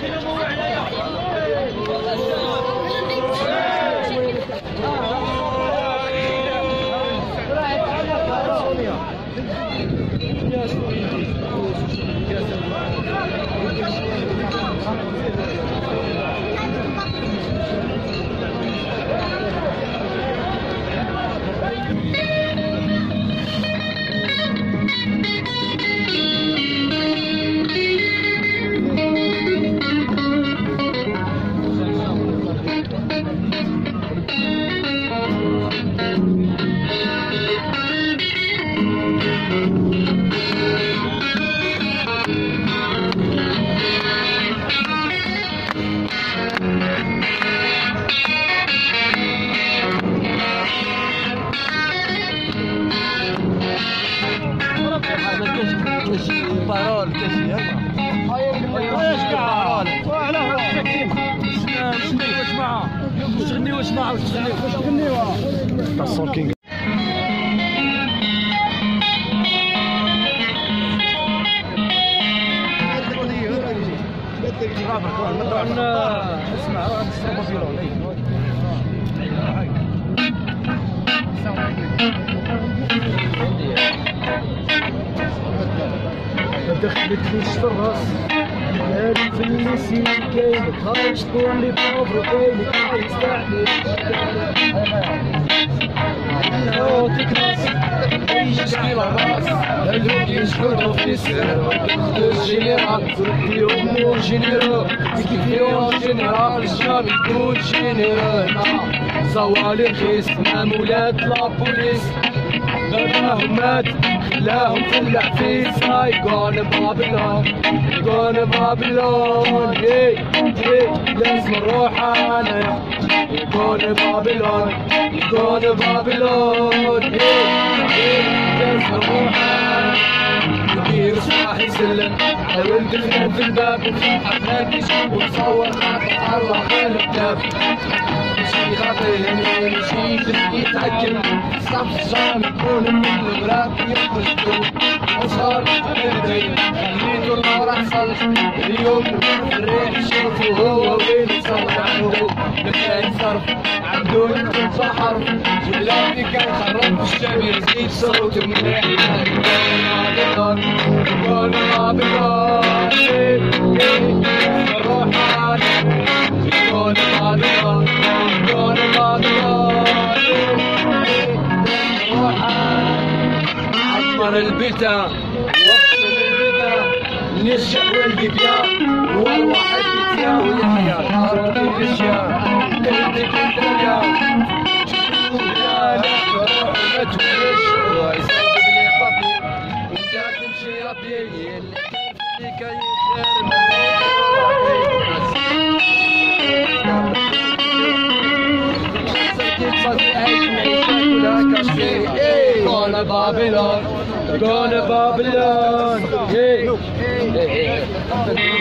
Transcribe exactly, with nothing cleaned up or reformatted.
دخلت في الشراس ناري في الليسي كاين خارج تقول لي بروفو كاين عايز تعمل او تكراس يشكي الراس هذوك يشكروا في السر الجنرال اليوم جنرال اليوم جنرال الشام يكون جنرال صوالي رخيص مامولات لابوليس دراهم مات خلاهم فلع في سايقون بابلون يقون بابلون هي هي لازم نروح انا يقون بابلون يقون بابلون هي هي لازم نروح انا ندير صباح يسلم حاول دخلنا في الباب وفتح فاكش ونصور خاطر الله خالق كتاب شي خاطر شي يتعجل صف الجام يكون من الغراب يخرج وصار الدين خليته الله راح صلح اليوم الريح شوفوا هو وين يصلح عنده كان صرف عنده يمكن بحر ولا في كان خرب الشام يزيد صوته مليح يقول يقول بابلون نروح يقول بابلون يقول بابلون عمر البيتا وصل البيتا نشأ والبيبيا والواحد بيتيا ويحيى نهار الاشياء كنتك الدنيا يا لا تروح وما تولش ويصاب لي بابي وانت تمشي ربي اللي كان فيك يخير Go to Babylon, go to Babylon, hey, hey, hey.